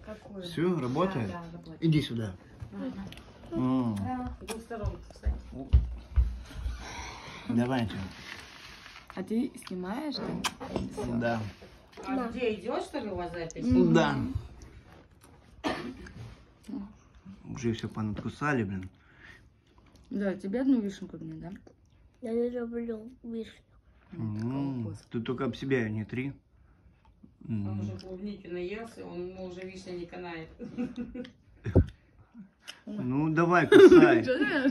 Какую? Все, работает? Да, работает. Иди сюда. Да, с двух сторон, кстати. Давайте. А ты снимаешь? Да. А где идет, что ли, у вас запись? Да. Уже все понадкусали, блин. Да, тебе одну вишенку мне, да? Я не люблю вишню. Ты только об себя не три. Он уже клубники наелся, он уже вишня не канает. Ну, давай, кусай.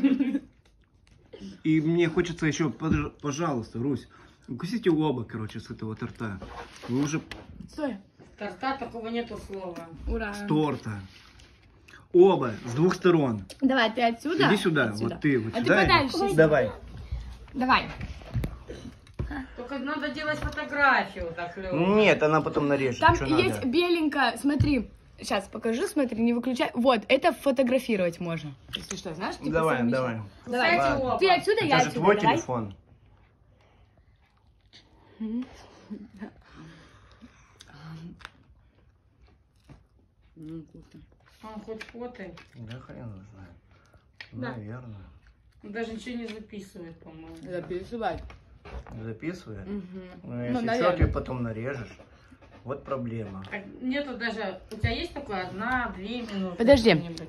И мне хочется еще, пожалуйста, Русь, укусите оба, короче, с этого торта. Вы уже... Стой. Торта такого нету слова. Ура. С торта. Оба, с двух сторон. Давай, ты отсюда. Иди сюда, Отсюда. вот ты вот А ты сюда. подальше. Давай. Давай. Только надо делать фотографию, так, Лёва. Нет, она потом нарежет. Там Что есть надо? беленькая, смотри. Сейчас покажу, смотри, не выключай. Вот, это фотографировать можно. Если что, знаешь? Типа Давай, совмещать. давай. Давай. Кстати, оба. Ты отсюда, я Это же отсюда. твой Давай. телефон. Вкусно. Он хоть фото. Да хрен его знает. Да. Наверное. Он даже ничего не записывает, по-моему. Записывай. Записывает? Угу. Ну, если что, наверное. ты потом нарежешь. Вот проблема. Так, нету даже... У тебя есть такое 1-2 минуты? Подожди. что-нибудь?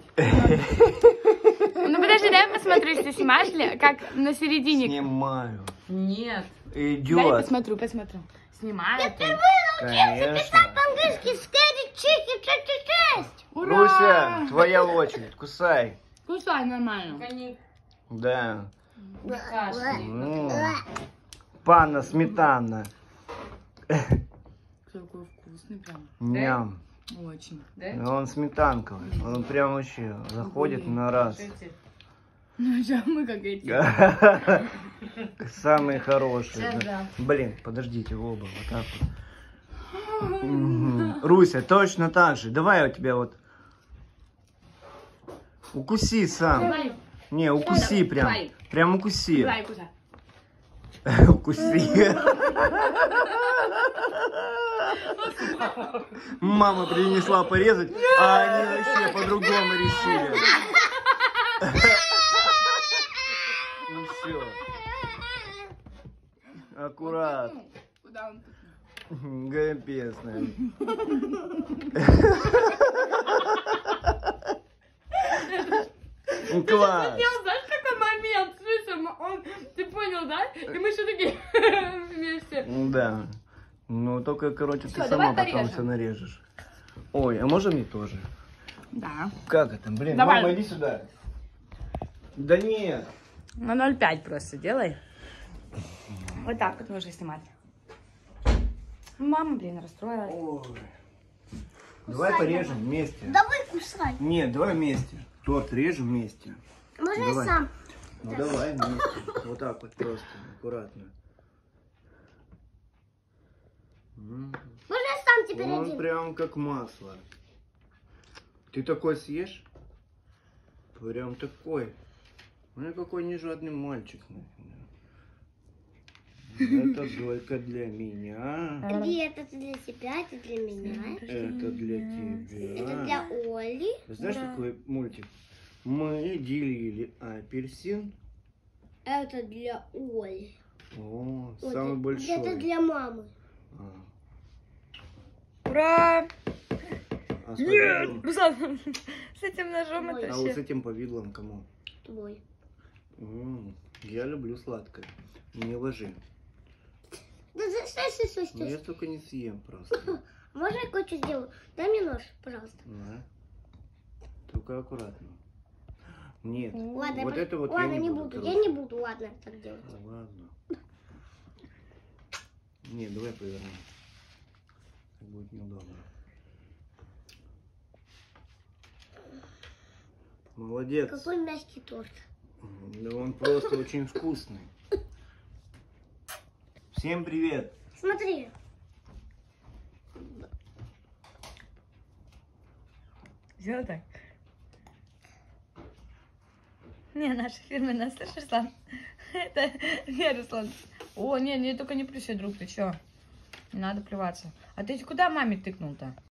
Ну подожди, дай я посмотрю, если снимаешь ли, как на середине. Снимаю. Нет. Дай я Идет. посмотрю. Снимаю. Конечно. По-английски скэри, чики, чики, Ура! Руся, твоя очередь. Кусай. Кусай нормально. Только не Да. кашляй. Панна сметана. Какой вкусный прям. Ням. Очень. Да? Он сметанковый. Он прям вообще заходит на раз. Слушайте, Ну что, мы как эти. Самые хорошие. Сейчас, да. Блин, подождите, оба. Вот так вот. Мгм. Руся, точно так же. Давай я тебя вот... Укуси сам. Давай. Не, укуси прям. Давай. Прям укуси. Давай, кусай. Укуси. Мама принесла порезать, а они вообще по-другому решили. Ну все. Аккурат. Куда он? Капец, наверное. Класс. Я, знаешь, какой момент? Слышишь, он, ты понял, да? И мы все таки вместе. Да. Ну, только, короче, Всё, ты давай сама потом порежем. все нарежешь. Ой, а можно мне тоже? Да. Как это? Блин, Давай. мама, иди сюда. Да нет. На 0,5 просто делай. Вот так вот можно снимать. Мама, блин, расстроилась. Ой. Давай порежем вместе. Давай кусай. Нет, давай вместе. Торт режем вместе. Можно я Давай. сам? Ну давай вместе. Вот так вот просто, аккуратно. Можно я сам теперь Он один? прям как масло. Ты такой съешь? Прям такой. Ну какой не жадный мальчик. Это только для меня. Где это для тебя, это для меня. Это для Это тебя. для Оли. Знаешь, такой мультик? Мы делили апельсин. Это для Оли. О, Вот самый это большой. для мамы. А. Ура! А с повидлом? Руслан, с этим ножом Ой. это А вот с вообще... этим повидлом кому? Твой. Я люблю сладкое. Не ложи. Да стой. Но я столько не съем просто. Можно я кое-что сделаю? Дай мне нож, пожалуйста. Да. Только аккуратно. Нет. Ладно, Вот это вот ладно, я не буду. буду. короче. Я не буду, ладно, так делать. Ладно. Нет, давай повернем. Так будет неудобно. Молодец. Какой мягкий торт. Да он просто очень вкусный. Всем привет. Смотри. Сделай так. Не, наша фирменная, слышишь, Руслан? Это не, Руслан. О, не, только не плюй себе, друг, ты чё? Не надо плеваться. А ты куда маме тыкнул-то?